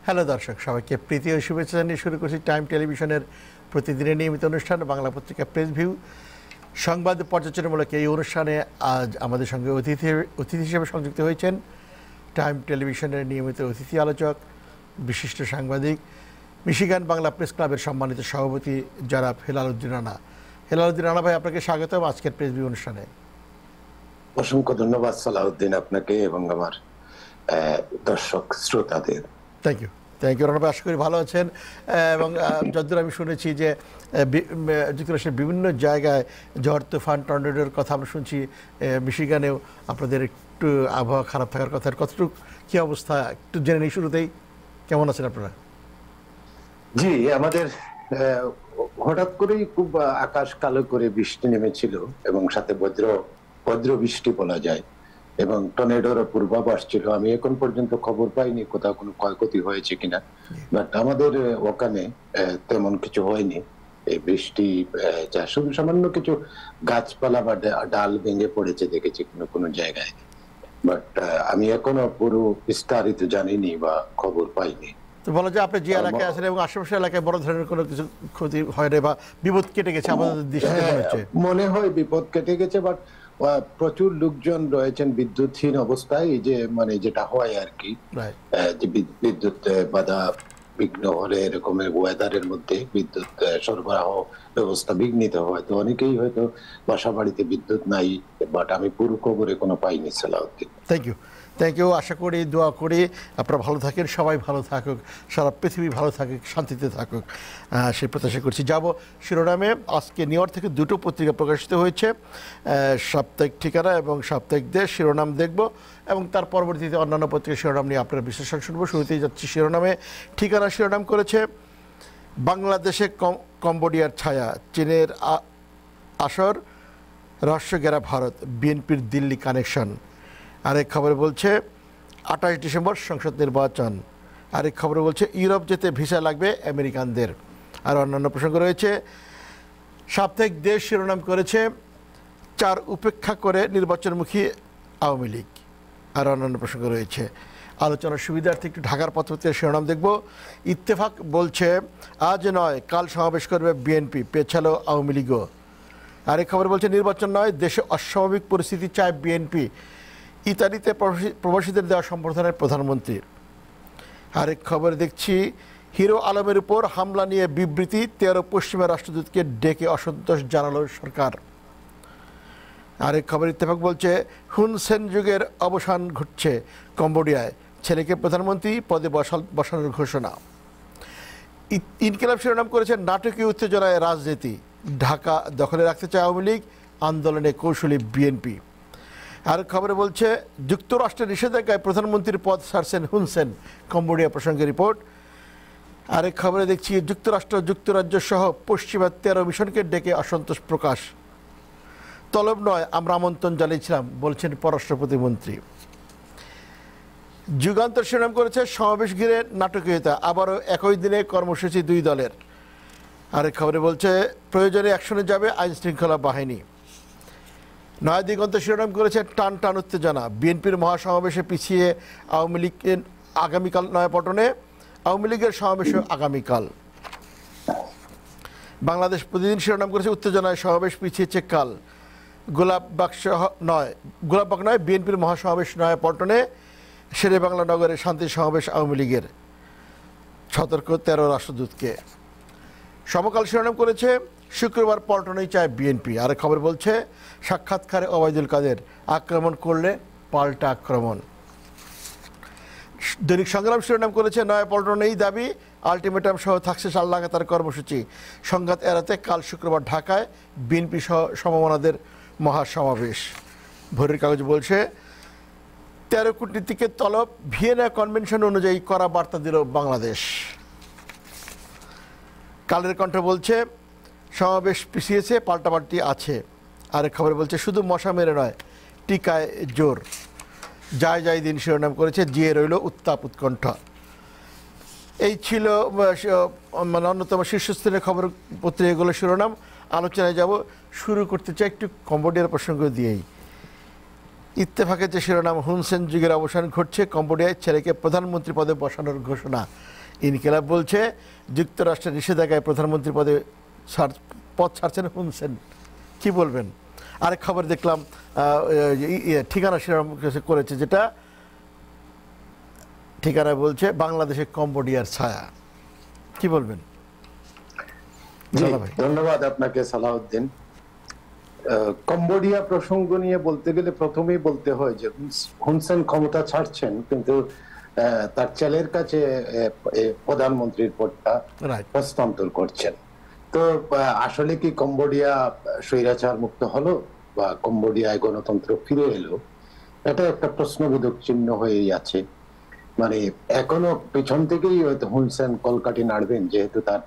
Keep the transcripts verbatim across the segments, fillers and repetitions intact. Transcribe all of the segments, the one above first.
Hello দর্শক, সবাইকে প্রীতি ও শুভেচ্ছা জানিয়ে শুরু করছি টাইম টেলিভিশনের প্রতিদিনের নিয়মিত অনুষ্ঠান বাংলা পত্রিকা প্রেস ভিউ সংবাদ পর্যালোচনামূলক এই অনুষ্ঠানে আজ আমাদের সঙ্গে অতিথি অতিথি হিসেবে সংযুক্ত হয়েছেন টাইম টেলিভিশনের নিয়মিত অতিথি আলোচক, বিশিষ্ট সাংবাদিক, মিশিগান বাংলা প্রেস ক্লাবের সম্মানিত সভাপতি জনাব হেলালুদ্দিন রানা। হেলালুদ্দিন রানা ভাই, আপনাকে স্বাগতম আজকের প্রেস ভিউ অনুষ্ঠানে। অসংখ্য ধন্যবাদ সালাউদ্দিন আপনাকে এবং আমার দর্শক শ্রোতাদের। Thank you thank you Rana ভাই, আশা করি ভালো আছেন। এবং যতদূর আমি শুনেছি যে যুক্তরাষ্ট্রের বিভিন্ন জায়গায় ঝড় তুফান টর্নেডোর কথা আমরা শুনছি, মিশিগানেও আপনাদের একটু আবহাওয়া খারাপ থাকার কথা, কতটুকু কী অবস্থা একটু জেনে নিই শুরুতেই। কেমন আছেন আপনারা? জি, আমাদের হঠাৎ করেই খুব আকাশ কালো করে বৃষ্টি নেমেছিল এবং সাথে বজ্র বজ্র বৃষ্টি বলা যায় এবং টর্নেডোর পূর্বাভাস ছিল। আমি এখন পর্যন্ত খবর পাইনি কোথাও কোনো ক্ষয়ক্ষতি হয়েছে কিনা, বাট আমাদের ওখানে তেমন কিছু হয়নি। এই বৃষ্টি যা শুধু সামান্য কিছু গাছপালা বা ডাল ভেঙে পড়েছে দেখেছি কোনো কোনো জায়গায়, বাট আমি এখনো পুরো বিস্তারিত জানিনি বা খবর পাইনি। তো বলা যায় আপনি যে এলাকায় আছেন এবং আশেপাশের এলাকায় বড় ধরনের কোনো কিছু ক্ষতি হয় না বা বিপদ কেটে গেছে আমাদের দৃষ্টিতে মনে হচ্ছে? মনে হয় বিপদ কেটে গেছে, বাট প্রচুর লোকজন রয়েছেন বিদ্যুৎহীন অবস্থায়, এই যে মানে যেটা হয় আর কি, যে বিদ্যুৎ বাধা বিঘ্ন হলে এরকমের ওয়েদারের মধ্যে বিদ্যুৎ সরবরাহ ব্যবস্থা বিঘ্নিত হয়। তো অনেকেই হয়তো বাসা বাড়িতে বিদ্যুৎ নাই, বাট আমি পুরো খবরে কোনো পাইনি। Salahuddin, thank you thank you আশা করি, দোয়া করি আপনারা ভালো থাকেন, সবাই ভালো থাকুক, সারা পৃথিবী ভালো থাকুক, শান্তিতে থাকুক, সেই প্রত্যাশা করছি। যাব শিরোনামে। আজকে নিউ ইয়র্ক থেকে দুটো পত্রিকা প্রকাশিত হয়েছে, সাপ্তাহিক ঠিকানা এবং সাপ্তাহিক দেশ। শিরোনাম দেখব এবং তার পরবর্তীতে অন্যান্য পত্রিকার শিরোনাম নিয়ে আপনারা বিশ্লেষণ শুনবো। শুরুতেই যাচ্ছি শিরোনামে। ঠিকানা শিরোনাম করেছে বাংলাদেশে কম্বোডিয়ার ছায়া, চীনের আসর, রহস্য ঘেরা ভারত, বিএনপির দিল্লি কানেকশন। আরেক খবরে বলছে আঠাশ ডিসেম্বর সংসদ নির্বাচন। আরেক খবরে বলছে ইউরোপ যেতে ভিসা লাগবে আমেরিকানদের। আর অন্যান্য প্রসঙ্গ রয়েছে। সাপ্তাহিক দেশ শিরোনাম করেছে চার উপেক্ষা করে নির্বাচনমুখী আওয়ামী লীগ। আর অন্যান্য প্রসঙ্গ রয়েছে। আলোচনার সুবিধার্থে একটু ঢাকার পত্রপত্রিকার শিরোনাম দেখব। ইত্তেফাক বলছে আজ নয় কাল সমাবেশ করবে বিএনপি, পেছালো আওয়ামী লীগও। আরেক খবর বলছে নির্বাচন নয়, দেশে অস্বাভাবিক পরিস্থিতি চায় বিএনপি, ইতালিতে প্রবাসীদের দেওয়া সম্বর্ধনায় প্রধানমন্ত্রী। আরেক খবর দেখছি হিরো আলমের উপর হামলা নিয়ে বিবৃতি, তেরো পশ্চিমা রাষ্ট্রদূতকে ডেকে অসন্তোষ জানালো সরকার। আরেক খবর ইত্তেফাক বলছে হুন সেন যুগের অবসান ঘটছে কম্বোডিয়ায়, ছেলেকে প্রধানমন্ত্রী পদে বসাল বসানোর ঘোষণা। ইনকিলাব শিরোনাম করেছে নাটকীয় উত্তেজনায় রাজনীতি, ঢাকা দখলে রাখতে চায় আওয়ামী লীগ, আন্দোলনে কৌশলী বিএনপি। আর খবরে বলছে যুক্তরাষ্ট্রের নিষেধাজ্ঞায় প্রধানমন্ত্রীর পদ ছাড়ছেন হুন সেন, কম্বোডিয়া প্রসঙ্গে রিপোর্ট। আরেক খবরে দেখছি যুক্তরাষ্ট্র যুক্তরাজ্য সহ পশ্চিমা তেরো মিশনকে ডেকে অসন্তোষ প্রকাশ, তলব নয় আমরা আমন্ত্রণ জানিয়েছিলাম বলছেন পররাষ্ট্র প্রতিমন্ত্রী। যুগান্তর শিরোনাম করেছে সমাবেশ ঘিরে নাটকীয়তা, আবারও একই দিনে কর্মসূচি দুই দলের। আরেক খবরে বলছে প্রয়োজনে অ্যাকশনে যাবে আইন শৃঙ্খলা বাহিনী। নয়া দিগন্ত শিরোনাম করেছে টান টান উত্তেজনা, বিএনপির মহাসমাবেশে পিছিয়ে আওয়ামী লীগকে আগামীকাল নয়াপল্টনে, আওয়ামী লীগের সমাবেশও আগামীকাল। বাংলাদেশ প্রতিদিন শিরোনাম করেছে উত্তেজনায় সমাবেশ পিছিয়েছে কাল, গোলাপ বাক্স নয় গোলাপবাগ নয় বিএনপির মহাসমাবেশ নয়াপল্টনে, শেরে বাংলা নগরে শান্তি সমাবেশ আওয়ামী লীগের, সতর্ক তেরো রাষ্ট্রদূতকে। সমকাল শিরোনাম করেছে শুক্রবার পল্টনেই চায় বিএনপি। আর খবর বলছে সাক্ষাৎকারে ওবায়দুল কাদের, আক্রমণ করলে পাল্টা আক্রমণ। দৈনিক সংগ্রাম শিরোনাম করেছে নয়াপল্টনেই দাবি, আলটিমেটাম সহ থাকছে সাল লাগাতার কর্মসূচি, সংঘাত এড়াতে কাল শুক্রবার ঢাকায় বিএনপি সহ সমমনাদের মহাসমাবেশ। ভোরের কাগজ বলছে তেরো কূটনীতিকের তলব, ভিয়েনা কনভেনশন অনুযায়ী করা বার্তা দিল বাংলাদেশ। কালের কণ্ঠ বলছে সমাবেশ পিছিয়েছে, পাল্টাপাল্টি আছে। আরেক খবর বলছে শুধু মশা মেরে নয়, টিকায় জোর, যায় যায় দিন শিরোনাম করেছে, জিয়ে রইল উত্তাপ উৎকণ্ঠা। এই ছিল মানে অন্যতম শীর্ষস্থানীয় খবর পত্রিকাগুলো শিরোনাম। আলোচনায় যাব। শুরু করতে চাই একটু কম্বোডিয়ার প্রসঙ্গ দিয়েই। ইত্তেফাকের যে শিরোনাম হুন সেন যুগের অবসান ঘটছে কম্বোডিয়ায়, ছেলেকে প্রধানমন্ত্রী পদে বসানোর ঘোষণা। ইনকিলাব বলছে যুক্তরাষ্ট্রের নিষেধাজ্ঞায় প্রধানমন্ত্রী পদে পদ ছাড়ছেন হুন সেন, কি বলবেন? আরেক খবর দেখলাম ঠিকানা শিরোনাম করেছে, যেটা ঠিকানা বলছে বাংলাদেশে কম্বোডিয়ার ছায়া, কি বলবেন? ধন্যবাদ আপনাকে সালাউদ্দিন। কম্বোডিয়া প্রসঙ্গ নিয়ে বলতে গেলে প্রথমেই বলতে হয় যে হুন সেন ক্ষমতা ছাড়ছেন, কিন্তু তার ছেলের কাছে প্রধানমন্ত্রীর পদটা হস্তান্তর করছেন। তো আসলে কি কম্বোডিয়া স্বৈরাচার মুক্ত হলো বা কম্বোডিয়ায় গণতন্ত্র ফিরে এলো, এটা একটা প্রশ্নবোধক চিহ্ন হয়েই আছে। মানে এখনো পিছন থেকেই হয়তো হুন সেন কলকাঠি নাড়বেন, যেহেতু তার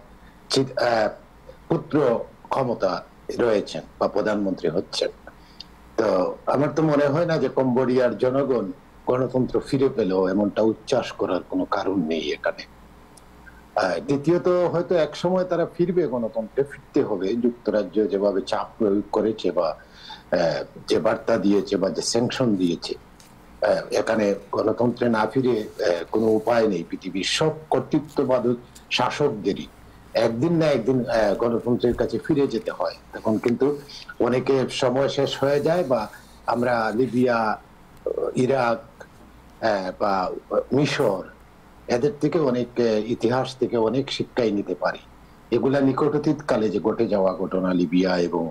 পুত্র ক্ষমতা রয়েছেন বা প্রধানমন্ত্রী হচ্ছেন। তো আমার তো মনে হয় না যে কম্বোডিয়ার জনগণ গণতন্ত্র ফিরে পেল এমনটা উচ্ছ্বাস করার কোনো কারণ নেই এখানে। দ্বিতীয়ত হয়তো এক সময় তারা ফিরবে, গণতন্ত্রে ফিরতে হবে। যুক্তরাজ্য যেভাবে চাপ প্রয়োগ করেছে বা যে বার্তা দিয়েছে বা যে স্যাংশন দিয়েছে, এখানে গণতন্ত্রে না ফিরে কোনো উপায় নেই। পৃথিবীর সব কর্তৃত্ববাদক শাসকদেরই একদিন না একদিন গণতন্ত্রের কাছে ফিরে যেতে হয়। তখন কিন্তু অনেকে সময় শেষ হয়ে যায়, বা আমরা লিবিয়া, ইরাক বা মিশর, এদের থেকে অনেক ইতিহাস থেকে অনেক শিক্ষাই নিতে পারি। এগুলা নিকটতীত কালে যে ঘটে যাওয়া ঘটনা লিবিয়া এবং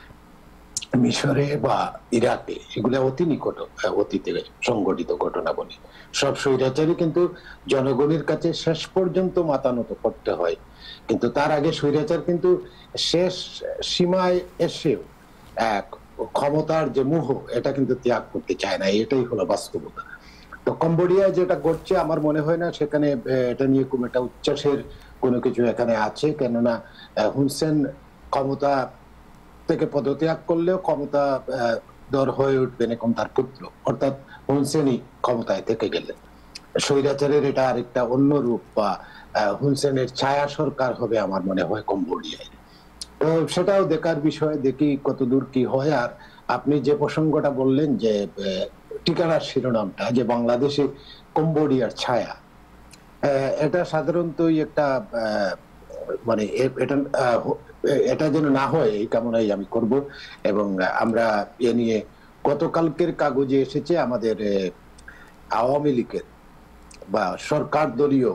মিশরে বা ইরাকে, এগুলা অতি নিকট অতীতে সংঘটিত ঘটনা বলি। সব স্বৈরাচারী কিন্তু জনগণের কাছে শেষ পর্যন্ত মাথা নত করতে হয়, কিন্তু তার আগে স্বৈরাচার কিন্তু শেষ সীমায় এসেও এক ক্ষমতার যে মোহ, এটা কিন্তু ত্যাগ করতে চায় না। এটাই হলো বাস্তবতা। তো কম্বোডিয়ায় যেটা ঘটছে, আমার মনে হয় না সেখানে এটা নিয়ে কোনো একটা উচ্ছ্বাসের কোনো কিছু এখানে আছে। কেননা হুন সেন ক্ষমতা থেকে পদত্যাগ করলেও ক্ষমতা দর হয়ে উঠবেন এখন তার পুত্র, অর্থাৎ হুন সেনই ক্ষমতায় থেকে গেলেন। স্বৈরাচারের এটা আরেকটা অন্য রূপ, বা হুন সেনের ছায়া সরকার হবে আমার মনে হয় কম্বোডিয়ায়। তো সেটাও দেখার বিষয়, দেখি কতদূর কি হয়। আর আপনি যে প্রসঙ্গটা বললেন যে ঠিকানার শিরোনামটা, যে বাংলাদেশে কম্বোডিয়ার ছায়া, এটা সাধারণত একটা মানে এটা এটা যেন না হয় এই কামনাই আমি করব। এবং আমরা এ নিয়ে গতকালকের কাগজে এসেছে আমাদের আওয়ামী লীগের বা সরকার দলীয়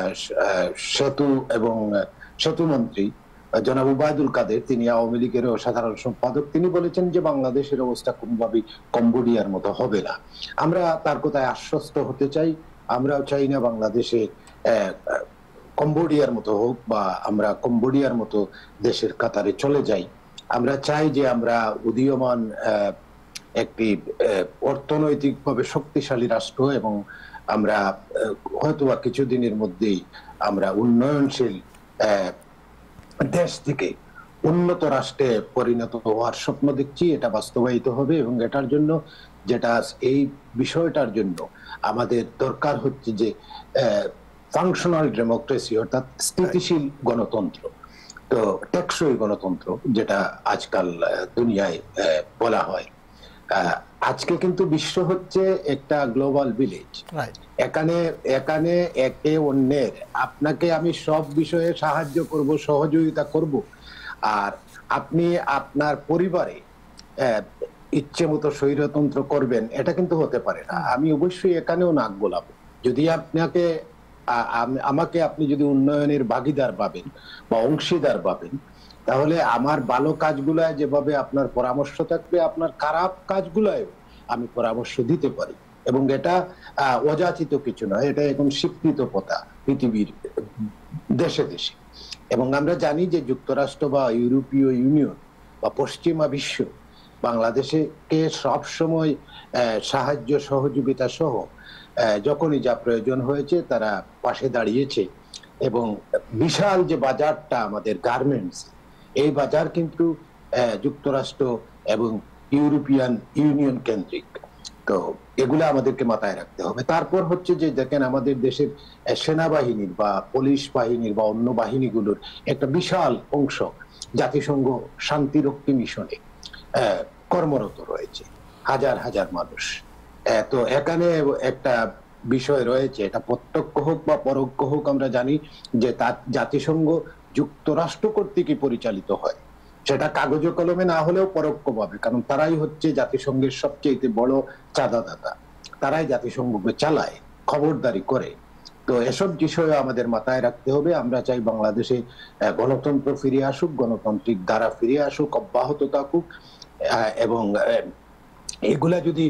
সেতু এবং সেতু মন্ত্রী জনাব ওবায়দুল কাদের, তিনি আওয়ামী লীগের সাধারণ সম্পাদক, তিনি বলেছেন যে বাংলাদেশের অবস্থা কোনোভাবেই কম্বোডিয়ার মতো হবে না। আমরা তার কথায় আশ্বস্ত হতে চাই। আমরাও চাই না বাংলাদেশে কম্বোডিয়ার মতো হোক, বা আমরা কম্বোডিয়ার মতো দেশের কাতারে চলে যাই। আমরা চাই যে আমরা উদীয়মান একটি অর্থনৈতিকভাবে শক্তিশালী রাষ্ট্র, এবং আমরা হয়তোবা কিছুদিনের মধ্যেই আমরা উন্নয়নশীল দেশ থেকে উন্নত রাষ্ট্রে পরিণত হওয়ার স্বপ্ন দেখছি। এটা বাস্তবায়িত হবে, এবং এটার জন্য যেটা এই বিষয়টার জন্য আমাদের দরকার হচ্ছে যে ফাংশনাল ডেমোক্রেসি, অর্থাৎ স্থিতিশীল গণতন্ত্র। তো টেকসই গণতন্ত্র, যেটা আজকাল দুনিয়ায় বলা হয়। আজকে কিন্তু বিশ্ব হচ্ছে একটা গ্লোবাল ভিলেজ। এখানে এখানে একে অন্যের, আপনাকে আমি সব বিষয়ে সাহায্য করব, সহযোগিতা করব, আর আপনি আপনার পরিবারে ইচ্ছে মতো স্বৈরতন্ত্র করবেন, এটা কিন্তু হতে পারে না। আমি অবশ্যই এখানেও নাক গোলাবো। যদি আপনাকে আমাকে আপনি যদি উন্নয়নের ভাগিদার পাবেন বা অংশীদার পাবেন, তাহলে আমার ভালো কাজগুলায় যেভাবে আপনার পরামর্শ থাকবে, আপনার খারাপ কাজগুলায়ও আমি পরামর্শ দিতে পারি। এবং এটা অযাচিত কিছু নয়, এটা এখন স্বীকৃত কথা পৃথিবীর দেশে দেশে। এবং আমরা জানি যে যুক্তরাষ্ট্র বা ইউরোপীয় ইউনিয়ন বা পশ্চিমা বিশ্ব বাংলাদেশে কে সবসময় সাহায্য সহযোগিতা সহ যখনই যা প্রয়োজন হয়েছে তারা পাশে দাঁড়িয়েছে। এবং বিশাল যে বাজারটা আমাদের গার্মেন্টস, এই বাজার কিন্তু যুক্তরাষ্ট্র এবং ইউরোপিয়ান ইউনিয়ন কেন্দ্রিক। তো এগুলো আমাদেরকে মাথায় রাখতে হবে। তারপর হচ্ছে যে দেখেন, আমাদের দেশের সেনাবাহিনীর বা পুলিশ বাহিনীর বা অন্য বাহিনীগুলোর একটা বিশাল অংশ জাতিসংঘ শান্তিরক্ষী মিশনে কর্মরত রয়েছে, হাজার হাজার মানুষ। তো এখানে একটা বিষয় রয়েছে, এটা প্রত্যক্ষ হোক বা পরোক্ষ হোক, আমরা জানি যে তা জাতিসংঘ যুক্তরাষ্ট্র কর্তৃকই পরিচালিত হয়, সেটা কাগজে কলমে না হলেও পরোক্ষভাবে, কারণ তারাই হচ্ছে জাতিসংঘের সবচেয়ে বড় চাঁদাদাতা, তারাই জাতিসংঘকে চালায়, খবরদারি করে। তো এসব বিষয়ে আমাদের মাথায় রাখতে হবে। আমরা চাই বাংলাদেশে গণতন্ত্র ফিরে আসুক, গণতান্ত্রিক ধারা ফিরে আসুক, অব্যাহত থাকুক, এবং এগুলা যদি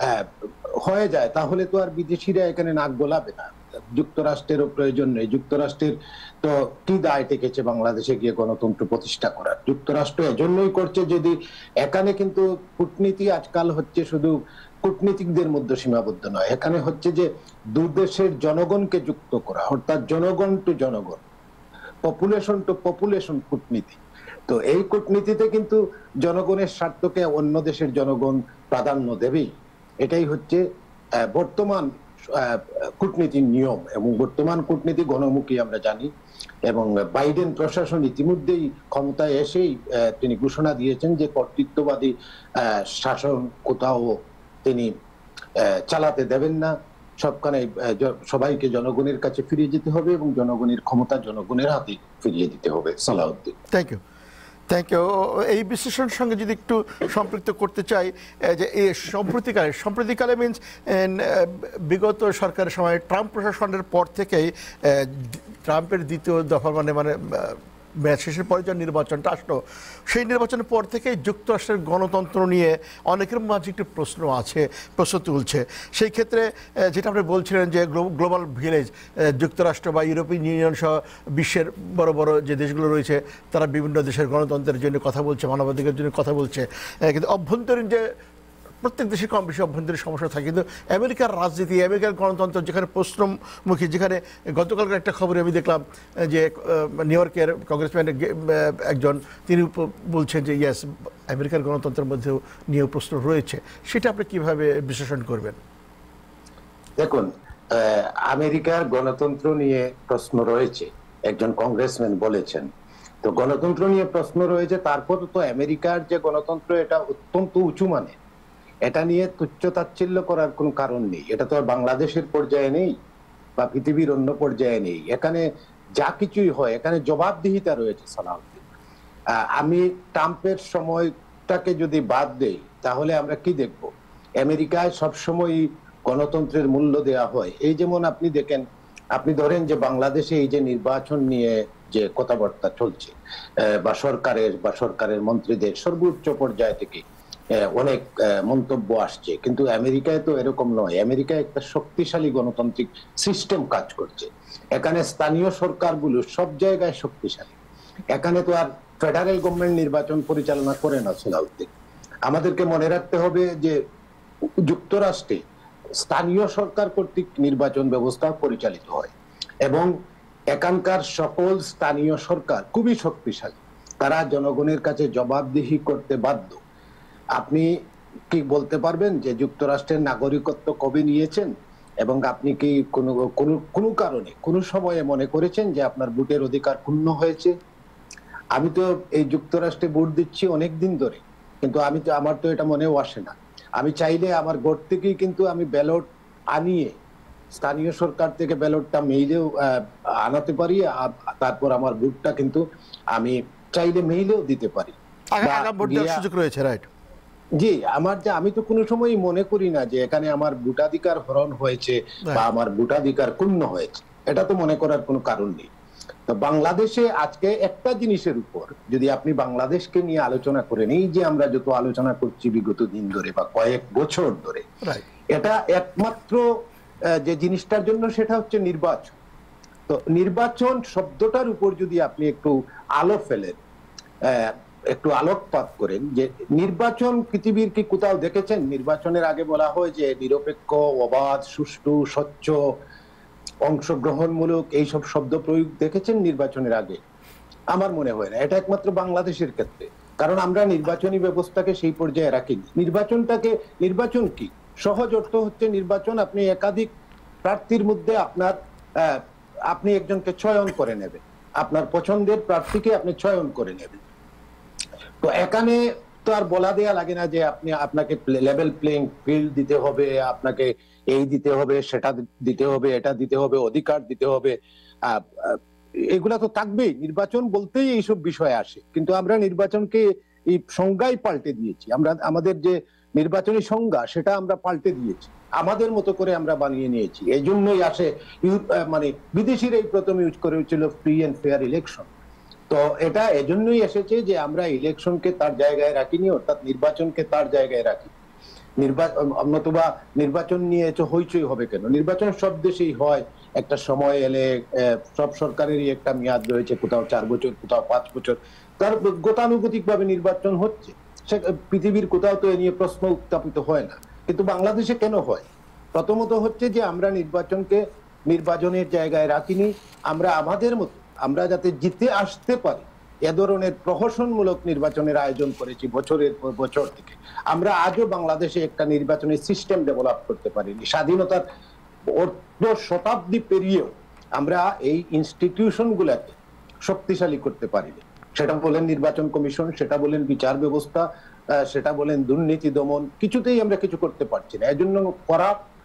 হয়ে যায় তাহলে তো আর বিদেশিরা এখানে নাক গলাবে না। যুক্তরাষ্ট্রেরও প্রয়োজন নেই। যুক্তরাষ্ট্রের তো কি দায় টেকেছে বাংলাদেশে গিয়ে গণতন্ত্র প্রতিষ্ঠা করার? যুক্তরাষ্ট্র এজন্যই করছে, যদি এখানে কিন্তু কূটনীতি আজকাল হচ্ছে শুধু কূটনীতিকদের মধ্যে সীমাবদ্ধ নয়, এখানে হচ্ছে যে দুদেশের জনগণকে যুক্ত করা, অর্থাৎ জনগণ টু জনগণ, পপুলেশন টু পপুলেশন কূটনীতি। তো এই কূটনীতিতে কিন্তু জনগণের স্বার্থকে অন্য দেশের জনগণ প্রাধান্য দেবেই। এটাই হচ্ছে বর্তমান কূটনীতির নিয়ম, এবং বর্তমান কূটনীতি গণমুখী আমরা জানি। এবং বাইডেন প্রশাসন ইতিমধ্যেই ক্ষমতায় এসেই তিনি ঘোষণা দিয়েছেন যে কর্তৃত্ববাদী শাসন কোথাও তিনি চালাতে দেবেন না, সবখানে সবাইকে জনগণের কাছে ফিরিয়ে যেতে হবে এবং জনগণের ক্ষমতা জনগণের হাতে ফিরিয়ে দিতে হবে। Salahuddin. Thank you thank you এই বিশ্লেষণের সঙ্গে যদি একটু সম্পৃক্ত করতে চাই, যে এই সম্প্রতিকালে সম্প্রতিকালে মিনস বিগত সরকারের সময় ট্রাম্প প্রশাসনের পর থেকেই ট্রাম্পের দ্বিতীয় দফা মানে মানে মেয়াদ শেষের পরে যে নির্বাচনটা আসলো, সেই নির্বাচনের পর থেকেই যুক্তরাষ্ট্রের গণতন্ত্র নিয়ে অনেকের মাঝে একটি প্রশ্ন আছে, প্রশ্ন তুলছে। সেই ক্ষেত্রে যেটা আপনি বলছিলেন যে গ্লোবাল ভিলেজ, যুক্তরাষ্ট্র বা ইউরোপিয়ান ইউনিয়ন সহ বিশ্বের বড় বড় যে দেশগুলো রয়েছে তারা বিভিন্ন দেশের গণতন্ত্রের জন্য কথা বলছে, মানবাধিকারের জন্য কথা বলছে, কিন্তু অভ্যন্তরীণ যে প্রত্যেক দেশে কম বেশি অভ্যন্তরীণ সমস্যা থাকে। কিন্তু আমেরিকার রাজনীতি, আমেরিকার গণতন্ত্র যেখানে প্রশ্নমুখী, যেখানে গতকালকার একটা খবরে আমি দেখলাম যে নিউ ইয়র্কের কংগ্রেসম্যান একজন তিনি বলছেন যে ইয়েস, আমেরিকার গণতন্ত্রের মধ্যেও নিয়েও প্রশ্ন রয়েছে, সেটা আপনি কিভাবে বিশ্লেষণ করবেন? দেখুন, আমেরিকার গণতন্ত্র নিয়ে প্রশ্ন রয়েছে, একজন কংগ্রেসম্যান বলেছেন। তো গণতন্ত্র নিয়ে প্রশ্ন রয়েছে, তারপর তো আমেরিকার যে গণতন্ত্র এটা অত্যন্ত উঁচু মানে, এটা নিয়ে তুচ্ছ তাচ্ছিল্য করার কোনো কারণ নেই। এটা তো আর বাংলাদেশের পর্যায়ে নেই বা পৃথিবীর অন্য পর্যায়ে নেই। এখানে যা কিছুই হয় এখানে জবাবদিহিতা রয়েছে। সালাউদ্দিন, আমি ট্রাম্পের সময়টাকে যদি বাদ দেই তাহলে আমরা কি দেখব? আমেরিকায় সবসময় গণতন্ত্রের মূল্য দেওয়া হয়। এই যেমন আপনি দেখেন, আপনি ধরেন যে বাংলাদেশে এই যে নির্বাচন নিয়ে যে কথাবার্তা চলছে বা সরকারের বা সরকারের মন্ত্রীদের সর্বোচ্চ পর্যায় থেকে অনেক মন্তব্য আসছে, কিন্তু আমেরিকায় তো এরকম নয়। আমেরিকায় একটা শক্তিশালী গণতান্ত্রিক সিস্টেম কাজ করছে। এখানে স্থানীয় সরকারগুলো সব জায়গায় শক্তিশালী। এখানে তো আর ফেডারেল গভর্নমেন্ট নির্বাচন পরিচালনা করে না। সালাউদ্দিন, আমাদেরকে মনে রাখতে হবে যে যুক্তরাষ্ট্রে স্থানীয় সরকার কর্তৃক নির্বাচন ব্যবস্থা পরিচালিত হয় এবং এখানকার সকল স্থানীয় সরকার খুবই শক্তিশালী। তারা জনগণের কাছে জবাবদিহি করতে বাধ্য। আপনি কি বলতে পারবেন যে যুক্তরাষ্ট্রের নাগরিকত্ব কবে নিয়েছেন এবং আপনি কি কোনো কোনো কারণে কোনো সময়ে মনে করেছেন যে আপনার ভোটের অধিকার ক্ষুণ্ণ হয়েছে? আমি তো এই যুক্তরাষ্ট্রে ভোট দিচ্ছি অনেক দিন ধরে, কিন্তু আমি তো আমার তো এটা মনেও আসে না। আমি চাইলে আমার ঘর থেকেই কিন্তু আমি ব্যালট আনিয়ে স্থানীয় সরকার থেকে ব্যালটটা মেইলেও আনাতে পারি, তারপর আমার ভোটটা কিন্তু আমি চাইলে মেইলেও দিতে পারি। সুযোগ রয়েছে, রাইট? জি, আমার যে আমি তো কোনো সময়ই মনে করি না যে এখানে আমার ভোটাধিকার হরণ হয়েছে বা আমার ভোটাধিকার ক্ষুণ্ণ হয়েছে, এটা তো মনে করার কোনো কারণ নেই। তো বাংলাদেশে আজকে একটা জিনিসের উপর যদি আপনি বাংলাদেশকে নিয়ে আলোচনা করেন, এই যে আমরা যত আলোচনা করছি বিগত দিন ধরে বা কয়েক বছর ধরে, এটা একমাত্র যে জিনিসটার জন্য সেটা হচ্ছে নির্বাচন। তো নির্বাচন শব্দটার উপর যদি আপনি একটু আলো ফেলেন, একটু আলোকপাত করেন যে নির্বাচন পৃথিবীর কি কোথাও দেখেছেন? নির্বাচনের আগে বলা হয় যে নিরপেক্ষ, অবাধ, সুষ্ঠু, স্বচ্ছ, অংশগ্রহণমূলক, এইসব শব্দ প্রয়োগ দেখেছেন নির্বাচনের আগে? আমার মনে হয় না। এটা একমাত্র বাংলাদেশের ক্ষেত্রে, কারণ আমরা নির্বাচনী ব্যবস্থাকে সেই পর্যায়ে রাখিনি। নির্বাচনটাকে, নির্বাচন কি? সহজ অর্থ হচ্ছে নির্বাচন আপনি একাধিক প্রার্থীর মধ্যে আপনার আপনি একজনকে চয়ন করে নেবেন, আপনার পছন্দের প্রার্থীকে আপনি চয়ন করে নেবেন। তো এখানে তো আর বলা দেয়া লাগে না যে আপনি আপনাকে লেভেল প্লেইং ফিল্ড দিতে হবে, আপনাকে এই দিতে হবে, সেটা দিতে হবে, এটা দিতে হবে, অধিকার দিতে হবে, এগুলা তো থাকবেই। নির্বাচন বলতেই এইসব বিষয় আসে, কিন্তু আমরা নির্বাচনকে এই সংজ্ঞাই পাল্টে দিয়েছি। আমরা আমাদের যে নির্বাচনী সংজ্ঞা সেটা আমরা পাল্টে দিয়েছি, আমাদের মতো করে আমরা বানিয়ে নিয়েছি। এই জন্যই আসে মানে বিদেশিরা এই প্রথম ইউজ করেছিল ফ্রি এন্ড ফেয়ার ইলেকশন। তো এটা এজন্যই এসেছে যে আমরা ইলেকশনকে তার জায়গায় রাখিনি, অর্থাৎ নির্বাচনকে তার জায়গায় রাখি। নির্বাচন নতুবা নির্বাচন নিয়ে এসে হইচই হবে কেন? নির্বাচন সব দেশেই হয়, একটা সময় এলে সব সরকারেরই একটা মেয়াদ রয়েছে, কোথাও চার বছর, কোথাও পাঁচ বছর, তার গতানুগতিক ভাবে নির্বাচন হচ্ছে। পৃথিবীর কোথাও তো এ নিয়ে প্রশ্ন উত্থাপিত হয় না, কিন্তু বাংলাদেশে কেন হয়? প্রথমত হচ্ছে যে আমরা নির্বাচনকে নির্বাচনের জায়গায় রাখিনি। আমরা আমাদের মতো আমরা যাতে জিতে আসতে পারি এ ধরনের প্রহসনমূলক নির্বাচনের আয়োজন করেছি বছরের পর বছর থেকে। আমরা আজও বাংলাদেশে একটা নির্বাচনের সিস্টেম ডেভেলপ করতে পারিনি। স্বাধীনতার অর্ধ শতাব্দী পেরিয়েও আমরা এই ইনস্টিটিউশন গুলাকে শক্তিশালী করতে পারিনি। সেটা বলেন নির্বাচন কমিশন, সেটা বলেন বিচার ব্যবস্থা, সেটা বলেন দুর্নীতি দমন, কিছুতেই আমরা কিছু করতে পারছি না। এজন্য করা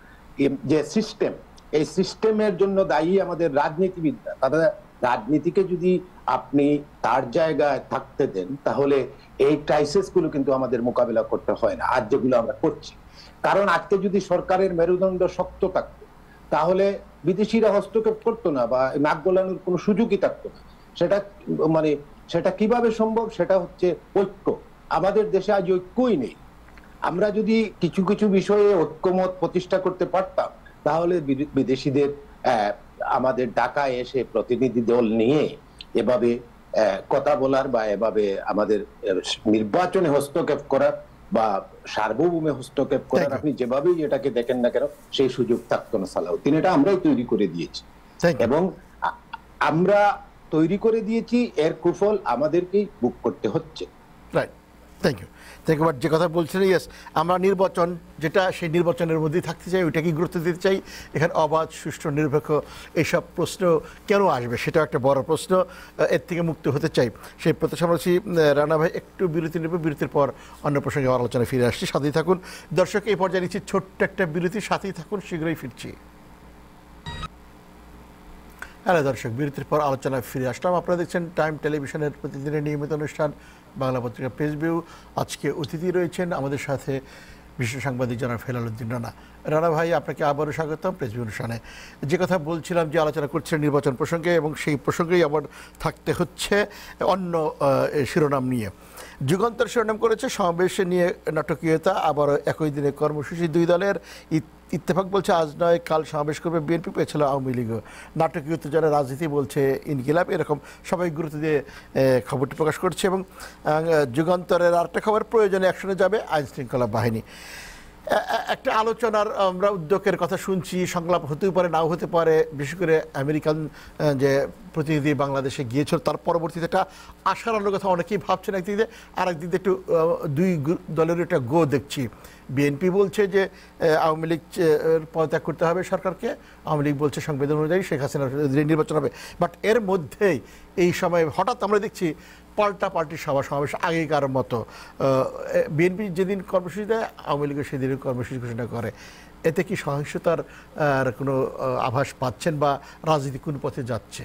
যে সিস্টেম, এই সিস্টেমের জন্য দায়ী আমাদের রাজনীতিবিদরা। তারা রাজনীতিকে যদি আপনি তার জায়গায় থাকতে দেন তাহলে এই ক্রাইসিস গুলো কিন্তু আমাদের মোকাবিলা করতে হয় না, আজ যেগুলো আমরা করছি। কারণ আজকে যদি সরকারের মেরুদণ্ড শক্ত থাকতো তাহলে বিদেশিরা হস্তক্ষেপ করতো না বা নাক গলানোর কোনো সুযোগই থাকতো না। সেটা মানে সেটা কিভাবে সম্ভব? সেটা হচ্ছে ঐক্য। আমাদের দেশে আজ ঐক্যই নেই। আমরা যদি কিছু কিছু বিষয়ে ঐক্যমত প্রতিষ্ঠা করতে পারতাম তাহলে বিদেশিদের আমাদের ঢাকায় এসে প্রতিনিধি দল নিয়ে এভাবে কথা বলার বা এভাবে আমাদের নির্বাচনে হস্তক্ষেপ করার বা সার্বভৌমে হস্তক্ষেপ করার, আপনি যেভাবেই এটাকে দেখেন না কেন, সেই সুযোগ থাকতো না সালাউদ্দিন। এটা আমরাই তৈরি করে দিয়েছি এবং আমরা তৈরি করে দিয়েছি, এর কুফল আমাদেরকেই ভোগ করতে হচ্ছে। Right, thank you thank you যে কথা বলছেন, ইয়েস, আমরা নির্বাচন যেটা সেই নির্বাচনের মধ্যেই থাকতে চাই, ওইটাকেই গুরুত্ব দিতে চাই। এখানে অবাধ, সুষ্ঠু, নিরপেক্ষ এইসব প্রশ্ন কেন আসবে সেটাও একটা বড় প্রশ্ন, এর থেকে মুক্ত হতে চাই। সেই প্রত্যাশা বলছি। রানা ভাই একটু বিরতি নেব, বিরতির পর অন্য প্রসঙ্গে আলোচনায় ফিরে আসছি, সাথেই থাকুন। দর্শক, এই পর্যায়ে নিচ্ছি ছোট্ট একটা বিরতি, সাথেই থাকুন, শীঘ্রই ফিরছি। হ্যালো দর্শক, বিরতির পর আলোচনায় ফিরে আসলাম। আপনারা দেখছেন টাইম টেলিভিশনের প্রতিদিনের নিয়মিত অনুষ্ঠান বাংলা পত্রিকা প্রেস ভিউ। আজকে অতিথি রয়েছেন আমাদের সাথে বিশেষ সাংবাদিক জনাব হেলালুদ্দিন রানা। রানা ভাই, আপনাকে আবারও স্বাগতম প্রেস ভিউ অনুষ্ঠানে। যে কথা বলছিলাম, যে আলোচনা করছিলেন নির্বাচন প্রসঙ্গে, এবং সেই প্রসঙ্গেই আবার থাকতে হচ্ছে অন্য শিরোনাম নিয়ে। যুগান্তর শিরোনাম করেছে সমাবেশে নিয়ে নাটকীয়তা, আবারও একই দিনে কর্মসূচি দুই দলের। ইত্তেফাক বলছে আজ নয় কাল সমাবেশ করবে বিএনপি, পেয়েছিল আওয়ামী লীগও। নাটকীয়তা যারা রাজনীতি বলছে ইনকিলাব, এরকম সবাই গুরুত্ব দিয়ে খবরটি প্রকাশ করছে। এবং যুগান্তরের আরেকটা খবর, প্রয়োজনে অ্যাকশনে যাবে আইন শৃঙ্খলা বাহিনী। একটা আলোচনার আমরা উদ্যোগের কথা শুনছি, সংলাপ হতেও পারে, নাও হতে পারে। বিশেষ করে আমেরিকান যে প্রতিনিধি বাংলাদেশে গিয়েছিল, তার পরবর্তীতে একটা আশার আলোর কথা অনেকেই ভাবছেন একদিক দিয়ে, আর একদিক দিয়ে একটু দুই দলের একটা গো দেখছি। বিএনপি বলছে যে আওয়ামী লীগ পদত্যাগ করতে হবে সরকারকে, আওয়ামী লীগ বলছে সংবিধান অনুযায়ী শেখ হাসিনার নির্বাচন হবে। বাট এর মধ্যেই এই সময় হঠাৎ আমরা দেখছি পাল্টা পাল্টি সভা সমাবেশ আগেকার মতো। বিএনপি যেদিন কর্মসূচি দেয়, আওয়ামী লীগের সেদিন কর্মসূচি ঘোষণা করে। এতে কি সহিংসতার কোনো আভাস পাচ্ছেন বা রাজনীতি কোন পথে যাচ্ছে?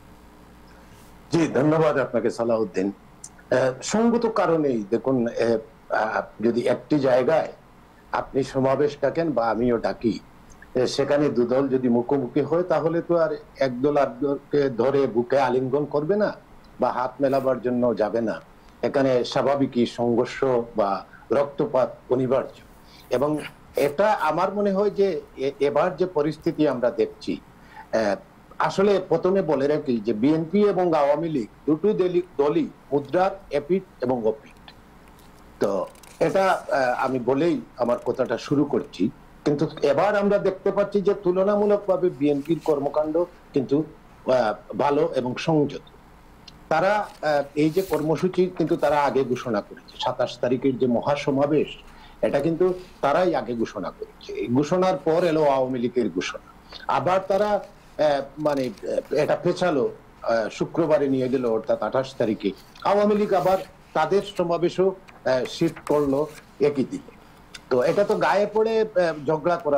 জি, ধন্যবাদ আপনাকে সালাউদ্দিন। সঙ্গত কারণেই দেখুন, যদি একটি জায়গায় আপনি সমাবেশ ডাকেন বা আমিও ডাকি, সেখানে দুদল যদি মুখোমুখি হয় তাহলে তো আর একদল আরেকদলকে ধরে বুকে আলিঙ্গন করবে না বা হাত মেলাবার জন্য যাবে না। এখানে স্বাভাবিকই সংঘর্ষ বা রক্তপাত অনিবার্য। এবং এটা আমার মনে হয় যে এবার যে পরিস্থিতি আমরা দেখছি, আসলে প্রথমে বলে রাখি যে বিএনপি এবং আওয়ামী লীগ দুটো দলই মুদ্রার এপিঠ এবং ওপিঠ। তো এটা আমি বলেই আমার কথাটা শুরু করছি। কিন্তু এবার আমরা দেখতে পাচ্ছি যে তুলনামূলকভাবে বিএনপির কর্মকাণ্ড কিন্তু ভালো এবং সংযত। তারা এই যে কর্মসূচি কিন্তু তারা আগে ঘোষণা করেছে, সাতাশ তারিখের যে মহাসমাবেশ, এটা কিন্তু তারাই আগে ঘোষণা করেছে। এই ঘোষণার পর এলো আওয়ামী লীগের ঘোষণা, আবার তারা মানে এটা পেছালো, শুক্রবারে নিয়ে গেল, অর্থাৎ আঠাশ তারিখে। আওয়ামী লীগ আবার তাদের সমাবেশও শিফট করলো একই দিকে। তো এটা তো গায়ে পড়ে ঝগড়া করার মতো,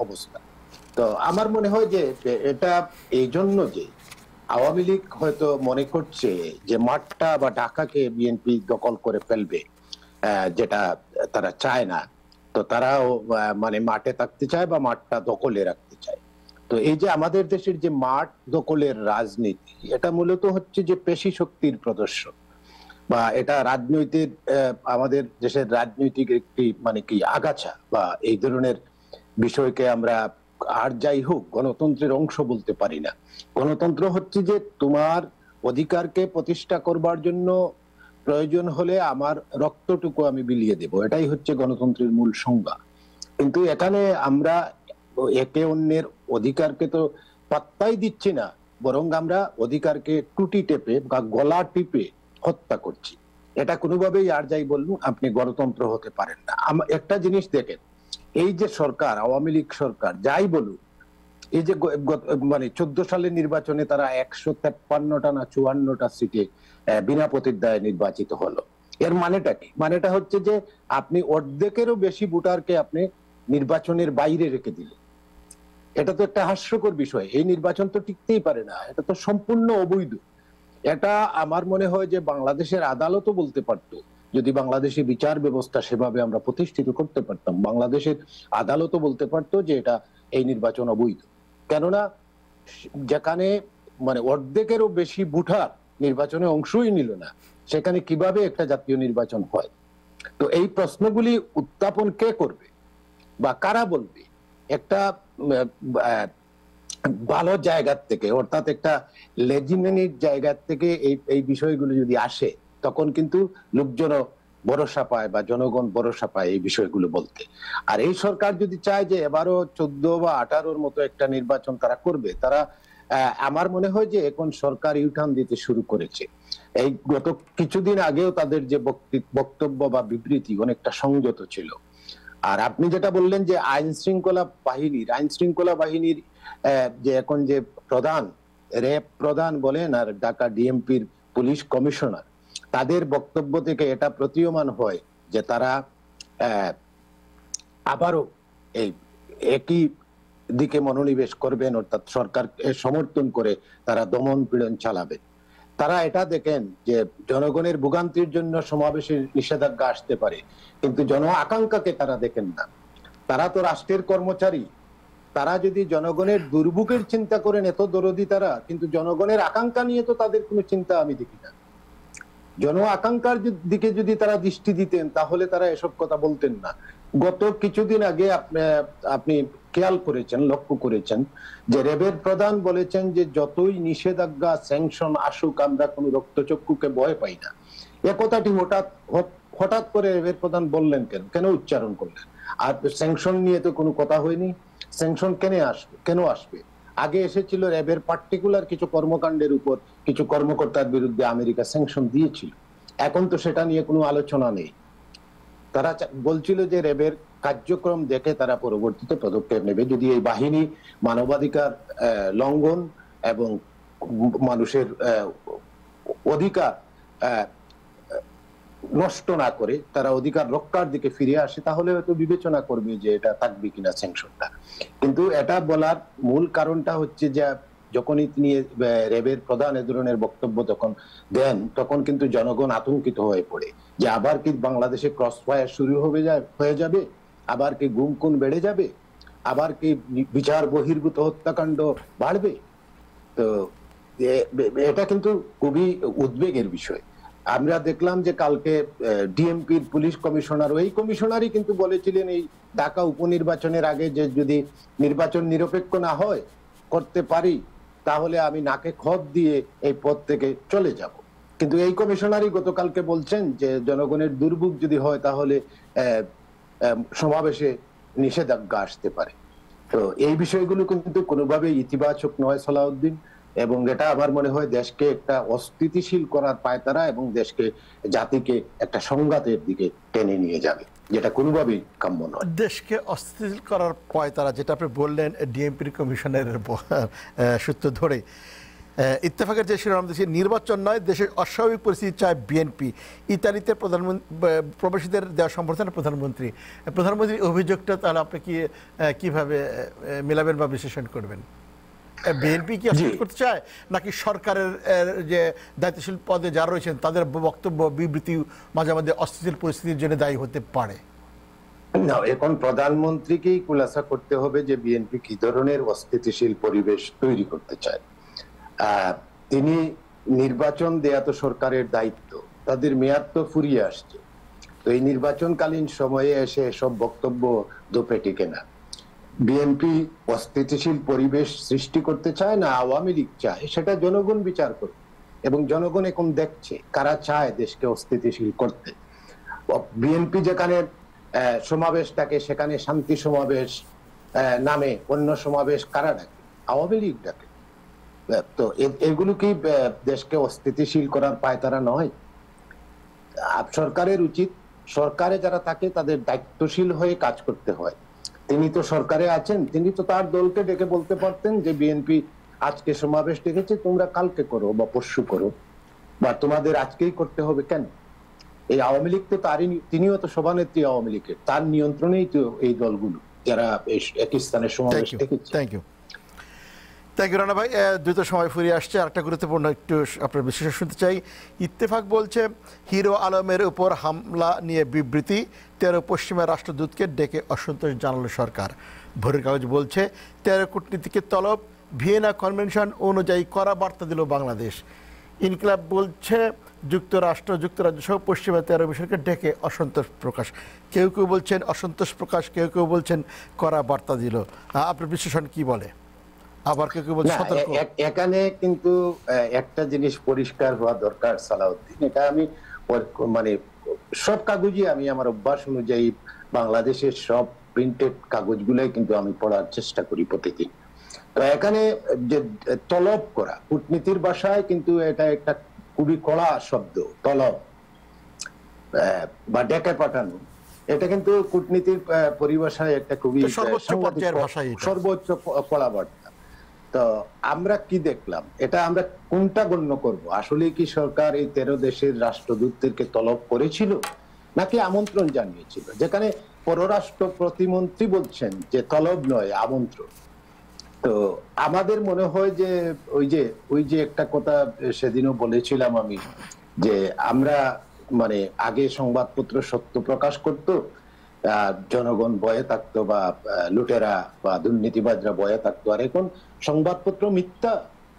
অবস্থা। তো আমার মনে হয় যে এটা এই জন্য যে আওয়ামী লীগ হয়তো মনে করছে যে মাঠটা বা ঢাকাকে বিএনপি দখল করে ফেলবে, যেটা তারা চায় না। তো তারাও মানে মাঠে থাকতে চায় বা মাঠটা দখলে রাখতে চায়। তো এই যে আমাদের দেশের যে মাঠ দখলের রাজনীতি, এটা মূলত হচ্ছে যে পেশি শক্তির প্রদর্শন, বা এটা রাজনৈতিক আমাদের দেশের রাজনৈতিক একটি মানে কি আগাছা, বা এই ধরনের বিষয়কে আমরা আর যাই হোক গণতন্ত্রের অংশ বলতে পারি না। গণতন্ত্র হচ্ছে যে তোমার অধিকারকে প্রতিষ্ঠা করবার জন্য প্রয়োজন হলে আমার রক্তটুকু আমি বিলিয়ে দেব, এটাই হচ্ছে গণতন্ত্রের মূল সংজ্ঞা। কিন্তু এখানে আমরা একে অন্যের অধিকারকে তো পাত্তাই দিচ্ছি না, বরং আমরা অধিকারকে টুটি টেপে বা গলা টিপে হত্যা করছি। এটা কোনোভাবেই আর যাই বলুন আপনি গণতন্ত্র হতে পারেন না। একটা জিনিস দেখেন, এই যে সরকার আওয়ামী লীগ সরকার যাই বলুন, এই যে মানে চোদ্দ সালের নির্বাচনে তারা একশো তেপ্পান্নটা না চুয়ান্নটা সিটে বিনা প্রতিদ্বন্দ্বিতায় নির্বাচিত হলো। এর মানেটা কি? মানেটা হচ্ছে যে আপনি অর্ধেকেরও বেশি ভোটারকে আপনি নির্বাচনের বাইরে রেখে দিলেন। এটা তো একটা হাস্যকর বিষয়। এই নির্বাচন তো টিকতেই পারে না, এটা তো সম্পূর্ণ অবৈধ। এটা আমার মনে হয় যে বাংলাদেশের আদালতও বলতে পারতো, যদি বাংলাদেশের বিচার ব্যবস্থা সেভাবে আমরা প্রতিষ্ঠিত করতে পারতাম, বাংলাদেশের আদালতও বলতে পারতো যে এটা এই নির্বাচন অবৈধ। কেননা যেখানে মানে অর্ধেকেরও বেশি ভোটার নির্বাচনে অংশই নিল না, সেখানে কিভাবে একটা জাতীয় নির্বাচন হয়? তো এই প্রশ্নগুলি উত্থাপন কে করবে বা কারা বলবে? একটা ভালো জায়গা থেকে, অর্থাৎ একটা লেজিমেনির জায়গা থেকে এই এই বিষয়গুলো যদি আসে, তখন কিন্তু লোকজন ভরসা পায় বা জনগণ ভরসা পায় এই বিষয়গুলো বলতে। আর এই সরকার যদি চায় যে এবারও চোদ্দ বা আঠারোর মতো একটা নির্বাচন তারা করবে, তারা আমার মনে হয় যে এখন সরকার ইউটার্ন দিতে শুরু করেছে। এই গত কিছুদিন আগেও তাদের যে বক্তব্য বা বিবৃতি অনেকটা সংযত ছিল। আর আপনি যেটা বললেন যে আইন শৃঙ্খলা বাহিনীর আইন শৃঙ্খলা বাহিনীর যে এখন যে প্রধান, র্যাব প্রধান বলেন আর ঢাকা ডিএমপির পুলিশ কমিশনার, তাদের বক্তব্য থেকে এটা প্রতীয়মান হয় যে তারা আবারও এই একই দিকে মনোনিবেশ করবেন, অর্থাৎ সরকারকে সমর্থন করে তারা দমন পীড়ন চালাবে। তারা এটা দেখেন যে জনগণের ভোগান্তির জন্য সমাবেশের নিষেধাজ্ঞা আসতে পারে, কিন্তু জন আকাঙ্ক্ষাকে তারা দেখেন না। তারা তো রাষ্ট্রের কর্মচারী, তারা যদি জনগণের দুর্ভোগের চিন্তা করেন এত দরদি তারা, কিন্তু জনগণের আকাঙ্ক্ষা নিয়ে তো তাদের কোনো চিন্তা আমি দেখি না। জন আকাঙ্ক্ষার দিকে যদি তারা দৃষ্টি দিতেন তাহলে তারা এসব কথা বলতেন না। গত কিছুদিন আগে আপনি আপনি খেয়াল করেছেন, লক্ষ্য করেছেন যে র্যাবের প্রধান বলেছেন যে যতই নিষেধাজ্ঞা স্যাংশন আসুক আমরা কোনো রক্তচক্ষুকে ভয় পাই না। এ কথাটি হঠাৎ হঠাৎ করে র্যাবের প্রধান বললেন কেন? কেন উচ্চারণ করলেন? আর স্যাংশন নিয়ে তো কোনো কথা হয়নি। স্যাংশন কেন আসবে কেন আসবে আগে এসেছিল র্যাবের পার্টিকুলার কিছু কর্মকাণ্ডের উপর কিছু কর্মকর্তার বিরুদ্ধে আমেরিকা স্যাংশন দিয়েছিল। এখন তো সেটা নিয়ে কোনো আলোচনা নেই। তারা বলছিল যে র্যাবের কার্যক্রম দেখে তারা পরবর্তীতে পদক্ষেপ নেবে যদি এই বাহিনী মানবাধিকার লঙ্ঘন এবং মানুষের অধিকার নষ্ট না করে তারা অধিকার রক্ষার দিকে ফিরে আসে, তাহলে হয়তো বিবেচনা করবে যে এটা থাকবে কিনা স্যাংশনটা। কিন্তু এটা বলার মূল কারণটা হচ্ছে যে যখনই তিনি র্যাবের প্রধান এ ধরনের বক্তব্য তখন দেন, তখন কিন্তু জনগণ আতঙ্কিত হয়ে পড়ে যে আবার কি বাংলাদেশে ক্রস ফায়ার শুরু হবে হয়ে যাবে, আবার কি গুম খুন বেড়ে যাবে, আবার কি বিচার বহির্ভূত হত্যাকাণ্ড বাড়বে। তো এটা কিন্তু খুবই উদ্বেগের বিষয়। আমরা দেখলাম যে কালকে ডিএমপির পুলিশ কমিশনার, ওই কমিশনারই কিন্তু বলেছিলেন এই ঢাকা উপনির্বাচনের আগে যে যদি নির্বাচন নিরপেক্ষ না হয় করতে পারি তাহলে আমি নাকে খত দিয়ে এই পদ থেকে চলে যাব। কিন্তু এই কমিশনারই গতকালকে বলছেন যে জনগণের দুর্ভোগ যদি হয় তাহলে সমাবেশে নিষেধাজ্ঞা আসতে পারে। তো এই বিষয়গুলো কিন্তু কোনোভাবেই ইতিবাচক নয় সালাউদ্দিন, এবং এটা আমার মনে হয় দেশকে একটা অস্থিতিশীল করার পায়তারা এবং দেশকে জাতিকে একটা সংঘাতের দিকে টেনে নিয়ে যাবে, যেটা কোনোভাবেই কাম্য নয়। দেশকে অস্থিতিশীল করার পায়তারা যেটা আপনি বললেন ডিএমপির কমিশনের সূত্র ধরে, ইত্তেফাকের যে শিরোনাম দিয়েছে, নির্বাচন নয় দেশের অস্বাভাবিক পরিস্থিতি চায় বিএনপি, ইতালিতে প্রধানমন্ত্রী প্রবাসীদের দেওয়া সম্বর্ধনা প্রধানমন্ত্রী। প্রধানমন্ত্রীর অভিযোগটা তাহলে আপনি কি কিভাবে মেলাবেন বা বিশ্লেষণ করবেন? বিএনপি কি অস্বীকার করতে চায়, নাকি সরকারের যে দায়িত্বশীল পদে যারা রয়েছেন তাদের বক্তব্য বিবৃতি মাঝে মাঝে অস্থিতিশীল পরিস্থিতির জন্য দায়ী হতে পারে? না, এখন প্রধানমন্ত্রীকেই খুলাসা করতে হবে যে বিএনপি কি ধরনের অস্থিতিশীল পরিবেশ তৈরি করতে চায়। তিনি নির্বাচন দেয়া তো সরকারের দায়িত্ব, তাদের মেয়াদ তো ফুরিয়ে আসছে, তো এই নির্বাচনকালীন সময়ে এসে সব বক্তব্য দোপে টিকে না। বিএনপি অস্থিতিশীল পরিবেশ সৃষ্টি করতে চায় না আওয়ামী লীগ চায়, সেটা জনগণ বিচার করবে, এবং জনগণ এখন দেখছে কারা চায় দেশকে অস্থিতিশীল করতে। বিএনপি যেখানে সমাবেশ ডাকে সেখানে শান্তি সমাবেশ নামে অন্য সমাবেশ কারা ডাকে? আওয়ামী লীগ ডাকে। তো এগুলো কি দেশকে অস্থিতিশীল করার পায়তারা নয়? সরকারের উচিত, সরকারে যারা থাকে তাদের দায়িত্বশীল হয়ে কাজ করতে হয়। তিনি তো সরকারে আছেন, তিনি তো তার দলকে ডেকে বলতে পারতেন যে বিএনপি আজকে সমাবেশ ডেকেছে, তোমরা কালকে করো বা পরশু করো, বা তোমাদের আজকেই করতে হবে কেন? এই আওয়ামী লীগ তো তারই, তিনিও তো সভানেত্রী আওয়ামী লীগের, তার নিয়ন্ত্রণেই তো এই দলগুলো যারা একই স্থানে সমাবেশ ডেকেছে। Thank you thank you Rana ভাই। দ্রুত সময় ফুরিয়ে আসছে, আরেকটা গুরুত্বপূর্ণ একটু আপনার বিশ্লেষণ শুনতে চাই। ইত্তেফাক বলছে হিরো আলমের উপর হামলা নিয়ে বিবৃতি, তেরো পশ্চিমা রাষ্ট্রদূতকে ডেকে অসন্তোষ জানালো সরকার। ভোরের কাগজ বলছে তেরো কূটনীতিকে তলব, ভিয়েনা কনভেনশন অনুযায়ী কড়া বার্তা দিল বাংলাদেশ। ইনকিলাব বলছে যুক্তরাষ্ট্র যুক্তরাজ্য সহ পশ্চিমা তেরো মিশনকে ডেকে অসন্তোষ প্রকাশ। কেউ কেউ বলছেন অসন্তোষ প্রকাশ, কেউ কেউ বলছেন কড়া বার্তা দিল। আপনার বিশ্লেষণ কি বলে? আবার কেউ কেউ বলছেন সতর্ক। এখানে কিন্তু একটা জিনিস পরিষ্কার হওয়া দরকার সালাউদ্দিন, এটা আমি মানে সব কাগজই আমি আমার অভ্যাস অনুযায়ী বাংলাদেশের সব প্রিন্টেড কাগজগুলোই কিন্তু আমি পড়ার চেষ্টা করি প্রতিদিন। তো এখানে যে তলব করা, কূটনীতির ভাষায় কিন্তু এটা একটা খুবই কড়া শব্দ, তলব বা ডেকে পাঠানো, এটা কিন্তু কূটনীতির পরিভাষায় একটা খুবই সর্বোচ্চ পর্যায়ের ভাষায়, সর্বোচ্চ কড়া বার্তা। তো আমরা কি দেখলাম, এটা আমরা কোনটা গণ্য করব? আসলে কি সরকার এই তেরো দেশের রাষ্ট্রদূতদেরকে তলব করেছিল নাকি আমন্ত্রণ জানিয়েছিল? যেখানে পররাষ্ট্র প্রতিমন্ত্রী বলছেন যে তলব নয়, আমন্ত্রণ। তো আমাদের মনে হয় যে ওই যে ওই যে একটা কথা সেদিনও বলেছিলাম আমি, যে আমরা মানে আগে সংবাদপত্র সত্য প্রকাশ করত, জনগণ ভয়ে থাকতো বা লুটেরা বা দুর্নীতিবাজরা ভয়ে থাকতো, আর এখন সংবাদপত্র মিথ্যা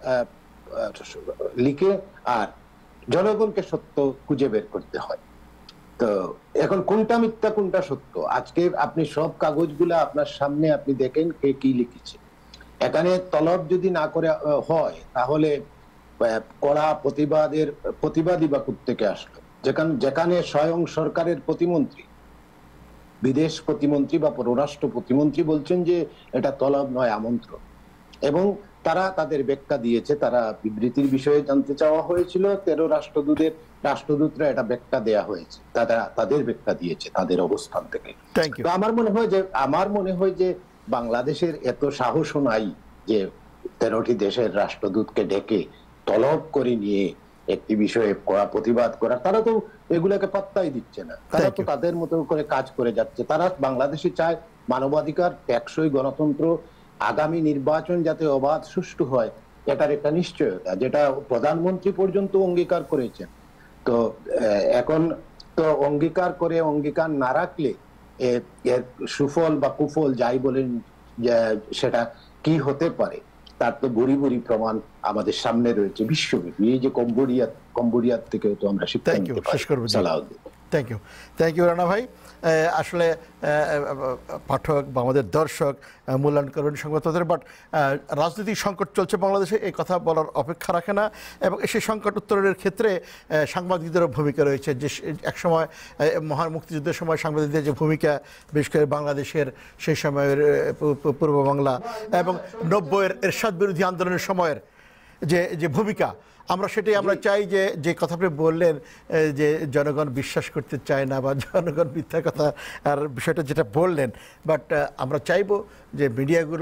লিখে আর জনগণকে সত্য খুঁজে বের করতে হয়। তো এখন কোনটা মিথ্যা কোনটা সত্য? আজকে আপনি সব কাগজগুলা আপনার সামনে, আপনি দেখেন কে কি লিখেছে। এখানে তলব যদি না করে হয় তাহলে কড়া প্রতিবাদের প্রতিবাদী বা থেকে আসলো, যেখানে যেখানে স্বয়ং সরকারের প্রতিমন্ত্রী, বিদেশ প্রতিমন্ত্রী বা পররাষ্ট্র প্রতিমন্ত্রী বলছেন যে এটা তলব নয়, আমন্ত্রণ। এবং তারা তাদের ব্যাখ্যা দিয়েছে, তারা বিবৃতির বিষয়ে জানতে চাওয়া হয়েছিল, তেরো রাষ্ট্রদূতের রাষ্ট্রদূতরা এটা ব্যাখ্যা দেয়া হয়েছে, তারা তাদের ব্যাখ্যা দিয়েছে তাদের অবস্থান থেকে। তো আমার মনে হয় যে আমার মনে হয় যে বাংলাদেশের এত সাহসও নাই যে তেরোটি দেশের রাষ্ট্রদূতকে ডেকে তলব করে নিয়ে একটি বিষয়ে কড়া প্রতিবাদ করা। তারা তো এগুলোকে পাত্তাই দিচ্ছে না, তারা তো তাদের মতো করে কাজ করে যাচ্ছে। তারা বাংলাদেশে চায় মানবাধিকার, টেকসই গণতন্ত্র, আগামী নির্বাচন যাতে অবাধ সুষ্ঠু হয়, এটার একটা নিশ্চয়তা, যেটা প্রধানমন্ত্রী পর্যন্ত অঙ্গীকার করেছেন। তো এখন তো অঙ্গীকার করে অঙ্গীকার না রাখলে এর সুফল বা কুফল যাই বলেন সেটা কি হতে পারে, তার তো বুড়ি বুড়ি প্রমাণ আমাদের সামনে রয়েছে বিশ্বব্যাপী। এই যে কম্বোডিয়া কম্বোডিয়ার থেকেও তো আমরা শিক্ষা নিতে পারি। Thank you thank you Rana ভাই। আসলে পাঠক বা আমাদের দর্শক মূল্যায়ন করবেন সংবাদপত্রের, বাট রাজনৈতিক সংকট চলছে বাংলাদেশে, এই কথা বলার অপেক্ষা রাখে না, এবং সেই সংকট উত্তরণের ক্ষেত্রে সাংবাদিকদেরও ভূমিকা রয়েছে। যে একসময় মহান মুক্তিযুদ্ধের সময় সাংবাদিকদের যে ভূমিকা, বিশেষ করে বাংলাদেশের সেই সময়ের পূর্ব বাংলা এবং নব্বইয়ের এরশাদ বিরোধী আন্দোলনের সময়ের যে যে ভূমিকা, আমরা সেটাই আমরা চাই যে যে কথা আপনি বললেন যে জনগণ বিশ্বাস করতে চায় না বা জনগণ মিথ্যা কথা আর বিষয়টা যেটা বললেন, বাট আমরা চাইবো যে মিডিয়াগুলো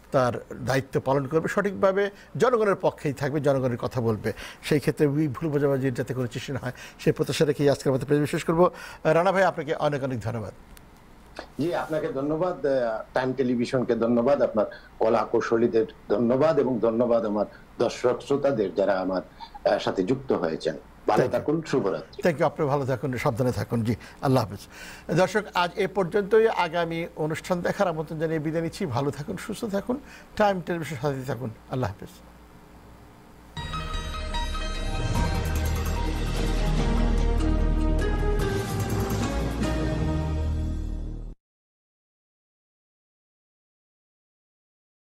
তার দায়িত্ব পালন করবে, সঠিকভাবে জনগণের পক্ষেই থাকবে, জনগণের কথা বলবে। সেই ক্ষেত্রে ভুল বোঝাবুঝির যাতে কোনো সৃষ্টি না হয় সেই প্রত্যাশা রেখেই আজকের মতো বিশেষ করবো। রানা ভাই, আপনাকে অনেক অনেক ধন্যবাদ। জি, আপনাকে ধন্যবাদ, টাইম টেলিভিশনকে ধন্যবাদ, আপনার কলা কৌশলীদের ধন্যবাদ এবং ধন্যবাদ আমার দর্শক শ্রোতাদের যারা আমার সাথে যুক্ত হয়েছেন। ভালো থাকুন, শুভরাত্রি। Thank you. আপনি ভালো থাকুন, সাবধানে থাকুন। জি, আল্লাহ হাফেজ। দর্শক, আজ এ পর্যন্তই। আগামী অনুষ্ঠান দেখার আমন্ত্রণ জানিয়ে বিদায় নিচ্ছি। ভালো থাকুন, সুস্থ থাকুন, টাইম টেলিভিশনের সাথে থাকুন। আল্লাহ হাফেজ।